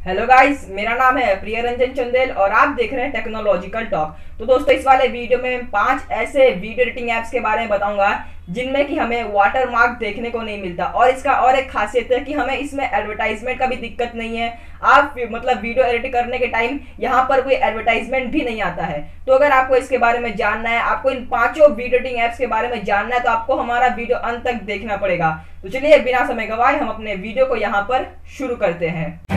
Hello guys, मेरा नाम है प्रिय रंजन चंदेल और आप देख रहे हैं टेक्नोलॉजिकल टॉक। तो दोस्तों, इस वाले वीडियो में 5 ऐसे वीडियो एडिटिंग ऐप्स के बारे में बताऊंगा जिनमें कि हमें वाटर मार्क देखने को नहीं मिलता। और इसका और एक खासियत है कि हमें इसमें एडवर्टाइजमेंट का भी दिक्कत नहीं है। आप मतलब वीडियो एडिट करने के टाइम यहाँ पर कोई एडवर्टाइजमेंट भी नहीं आता है। तो अगर आपको इसके बारे में जानना है, आपको इन 5 वीडियो एडिटिंग ऐप्स के बारे में जानना है, तो आपको हमारा वीडियो अंत तक देखना पड़ेगा। तो चलिए बिना समय गवाए हम अपने वीडियो को यहाँ पर शुरू करते हैं।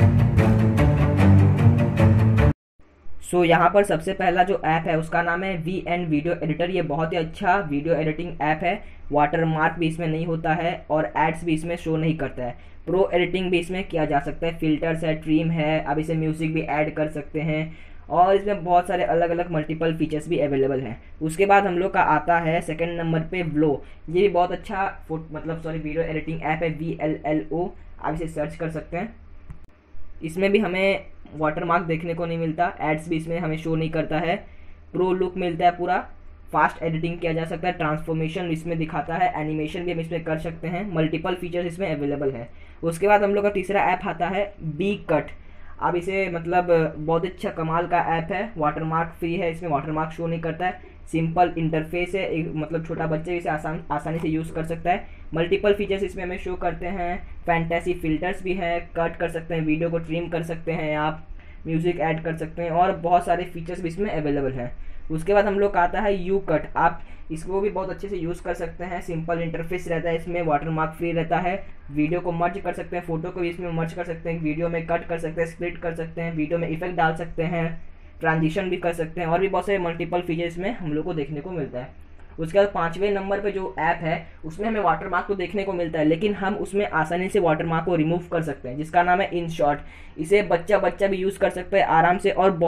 यहाँ पर सबसे पहला जो ऐप है उसका नाम है VN वीडियो एडिटर। ये बहुत ही अच्छा वीडियो एडिटिंग ऐप है। वाटर मार्क भी इसमें नहीं होता है और एड्स भी इसमें शो नहीं करता है। प्रो एडिटिंग भी इसमें किया जा सकता है, फिल्टर्स है, ट्रिम है, अब इसे म्यूजिक भी ऐड कर सकते हैं और इसमें बहुत सारे अलग अलग मल्टीपल फीचर्स भी अवेलेबल हैं। उसके बाद हम लोग का आता है सेकंड नंबर पे व्लो। ये भी बहुत अच्छा वीडियो एडिटिंग ऐप है, VLLO। आप इसे सर्च कर सकते हैं। इसमें भी हमें वाटर मार्क देखने को नहीं मिलता, एड्स भी इसमें हमें शो नहीं करता है। प्रो लुक मिलता है पूरा, फास्ट एडिटिंग किया जा सकता है, ट्रांसफॉर्मेशन इसमें दिखाता है, एनिमेशन भी हम इसमें कर सकते हैं, मल्टीपल फीचर्स इसमें अवेलेबल है। उसके बाद हम लोग का तीसरा ऐप आता है बी कट। अब इसे बहुत अच्छा कमाल का ऐप है, वाटर मार्क फ्री है, इसमें वाटर मार्क शो नहीं करता है, सिंपल इंटरफेस है, छोटा बच्चे इसे आसानी से यूज़ कर सकता है। मल्टीपल फीचर्स इसमें हमें शो करते हैं, फैंटेसी फिल्टर्स भी हैं, कट कर सकते हैं, वीडियो को ट्रिम कर सकते हैं, आप म्यूज़िक ऐड कर सकते हैं और बहुत सारे फीचर्स भी इसमें अवेलेबल हैं। उसके बाद हम लोग का आता है यू कट। आप इसको भी बहुत अच्छे से यूज़ कर सकते हैं, सिंपल इंटरफेस रहता है, इसमें वाटर मार्क फ्री रहता है, वीडियो को मर्ज कर सकते हैं, फोटो को भी इसमें मर्ज कर सकते हैं, वीडियो में कट कर सकते हैं, स्प्लिट कर सकते हैं, वीडियो में इफेक्ट डाल सकते हैं, ट्रांजिशन भी कर सकते हैं और भी बहुत सारे मल्टीपल फीचर इसमें हम लोग को देखने को मिलता है। उसके बाद 5वें नंबर पे जो ऐप है उसमें हमें वाटर मार्क तो देखने को मिलता है, लेकिन हम उसमें आसानी से वाटर मार्क को रिमूव कर सकते हैं, जिसका नाम है InShot। इसे बच्चा भी यूज़ कर सकता है आराम से और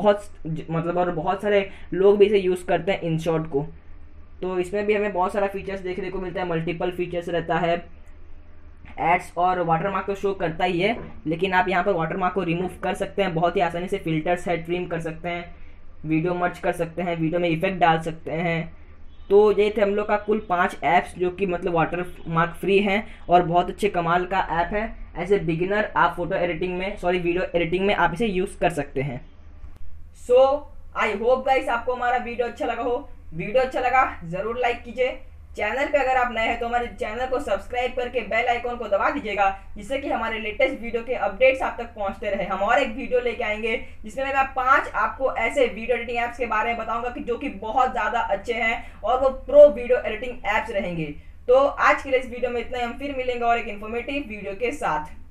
बहुत सारे लोग भी इसे यूज़ करते हैं InShot को। तो इसमें भी हमें बहुत सारा फीचर्स देखने को मिलता है, मल्टीपल फीचर्स रहता है, एड्स और वाटर मार्क तो शो करता ही है, लेकिन आप यहाँ पर वाटर मार्क को रिमूव कर सकते हैं बहुत ही आसानी से। फिल्टर्स है, ट्रिम कर सकते हैं, वीडियो मर्ज कर सकते हैं, वीडियो में इफेक्ट डाल सकते हैं। तो ये थे हम लोग का कुल 5 ऐप्स जो कि वाटर मार्क फ्री हैं और बहुत अच्छे कमाल का ऐप है। एज ए बिगिनर आप वीडियो एडिटिंग में आप इसे यूज़ कर सकते हैं। आई होप गाइस आपको हमारा वीडियो अच्छा लगा हो। वीडियो अच्छा लगा जरूर लाइक कीजिए। चैनल पे अगर आप नए हैं तो हमारे चैनल को सब्सक्राइब करके बेल आइकॉन को दबा दीजिएगा, जिससे कि हमारे लेटेस्ट वीडियो के अपडेट्स आप तक पहुंचते रहे। हम और एक वीडियो लेके आएंगे जिसमें मैं 5 आपको ऐसे वीडियो एडिटिंग ऐप्स के बारे में बताऊंगा कि जो कि बहुत ज़्यादा अच्छे हैं और वो प्रो वीडियो एडिटिंग ऐप्स रहेंगे। तो आज के लिए इस वीडियो में इतना ही। हम फिर मिलेंगे और एक इन्फॉर्मेटिव वीडियो के साथ।